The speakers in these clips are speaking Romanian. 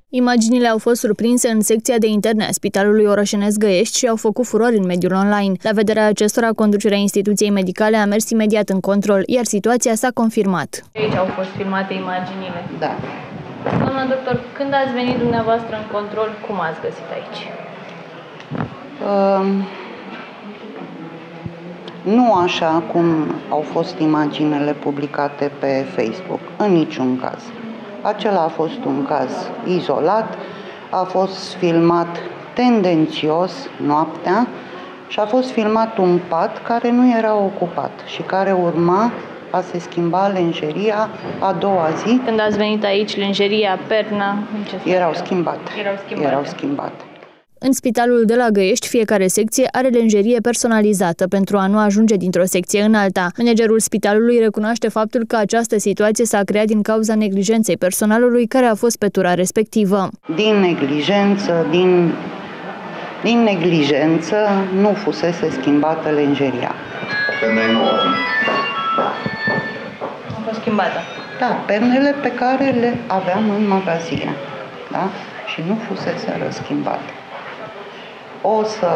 Imaginile au fost surprinse în secția de interne a Spitalului Orășenesc Găiești și au făcut furori în mediul online. La vederea acestora, conducerea instituției medicale a mers imediat în control, iar situația s-a confirmat. Aici au fost filmate imaginile. Da. Doamna doctor, când ați venit dumneavoastră în control, cum ați găsit aici? Nu așa cum au fost imaginele publicate pe Facebook, în niciun caz. Acela a fost un caz izolat, a fost filmat tendențios noaptea și a fost filmat un pat care nu era ocupat și care urma a se schimba lenjeria a doua zi. Când ați venit aici, lenjeria, perna, erau schimbate. În spitalul de la Găiești, fiecare secție are lenjerie personalizată pentru a nu ajunge dintr-o secție în alta. Managerul spitalului recunoaște faptul că această situație s-a creat din cauza neglijenței personalului care a fost pe tura respectivă. Din neglijență nu fusese schimbată lenjeria. A fost schimbată. Da, pernele pe care le aveam în magazin, da? Și nu fusese schimbate. O să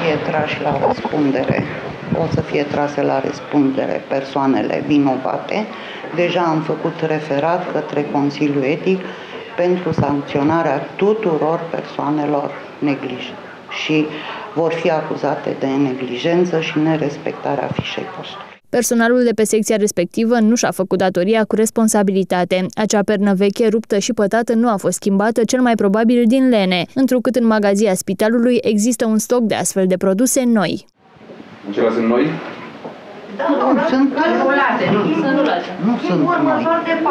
fie trase la răspundere persoanele vinovate. Deja am făcut referat către Consiliul Etic pentru sancționarea tuturor persoanelor neglijente și vor fi acuzate de neglijență și nerespectarea fișei postului. Personalul de pe secția respectivă nu și-a făcut datoria cu responsabilitate. Acea pernă veche, ruptă și pătată nu a fost schimbată, cel mai probabil din lene, întrucât în magazia spitalului există un stoc de astfel de produse noi. Acelea sunt noi? Da, nu, sunt rulate. Nu sunt noi.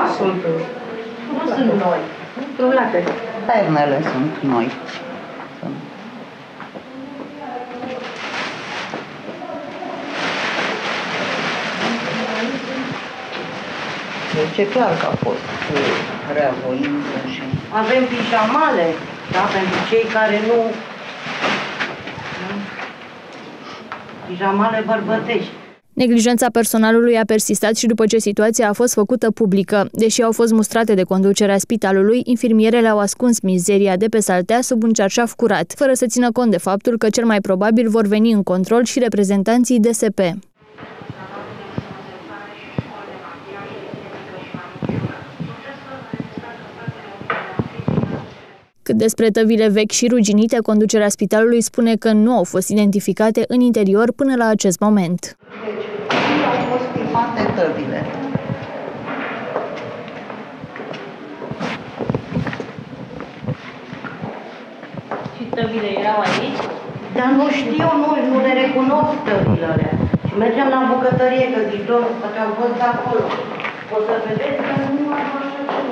Nu sunt noi. Rulate. Pernele sunt noi. Deci e clar că a fost reavoință și... Avem pijamale, da, pentru cei care nu... Pijamale bărbătești. Neglijența personalului a persistat și după ce situația a fost făcută publică. Deși au fost mustrate de conducerea spitalului, infirmierele au ascuns mizeria de pe saltea sub un cearșaf curat, fără să țină cont de faptul că cel mai probabil vor veni în control și reprezentanții DSP. Cât despre tăvile vechi și ruginite, conducerea spitalului spune că nu au fost identificate în interior până la acest moment. Deci, au fost filmate tăvile. Și tăvile erau aici? Dar nu știu, nu le recunosc tăvile alea. Și mergem la bucătărie, că viitor, poate am fost de acolo. O să vedeți că nu mai așa ceva.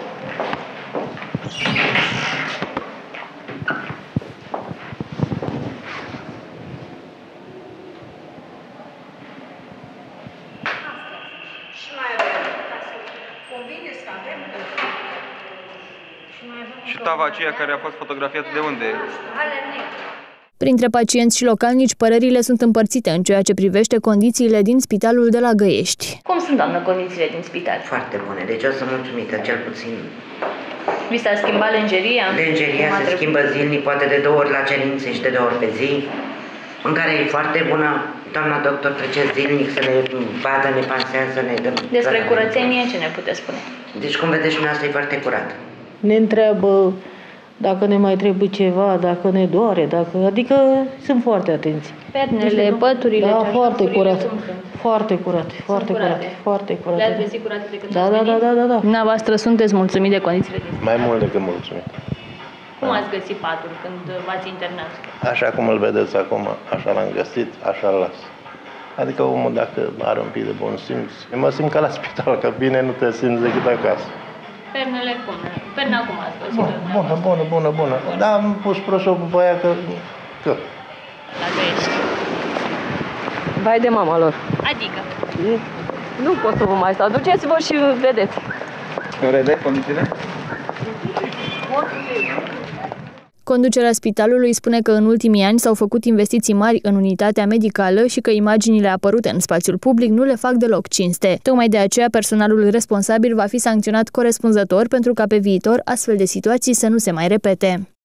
Și tava aceea care a fost fotografiată de unde? Printre pacienți și localnici, părerile sunt împărțite în ceea ce privește condițiile din spitalul de la Găiești. Cum sunt, doamnă, condițiile din spital? Foarte bune, deci o să mulțumită, cel puțin. Vi s-a schimbat lenjeria? Lenjeria se schimbă zilnic, poate de 2 ori la cerințe și de 2 ori pe zi. Mâncarea e foarte bună, doamna doctor trece zilnic să ne vadă, ne pansează, ne dă... Despre curățenie, ce ne puteți spune? Deci, cum vedeți, dumneavoastră e foarte curat. Ne întreabă dacă ne mai trebuie ceva, dacă ne doare, adică sunt foarte atenți. Pernele, păturile, da, foarte curat. Foarte curat. Le-ați găsit curate de când da. Dumneavoastră sunteți mulțumit de condițiile din spital? Mai mult decât mulțumit. Cum ați găsit patul când v-ați internat? Așa cum îl vedeți acum, așa l-am găsit, așa îl las. Adică omul, dacă are un pic de bun simț, mă simt ca la spital, că bine nu te simți decât acasă. Pernele cum? Perna cum ați găsit? Bună. Dar am pus prosopul pe aia că... La Găiești. Vai de mama lor. Adică? Nu pot să vă mai stau. Duceți-vă și vedeți. În redai condițiile? Conducerea spitalului spune că în ultimii ani s-au făcut investiții mari în unitatea medicală și că imaginile apărute în spațiul public nu le fac deloc cinste. Tocmai de aceea, personalul responsabil va fi sancționat corespunzător pentru ca pe viitor astfel de situații să nu se mai repete.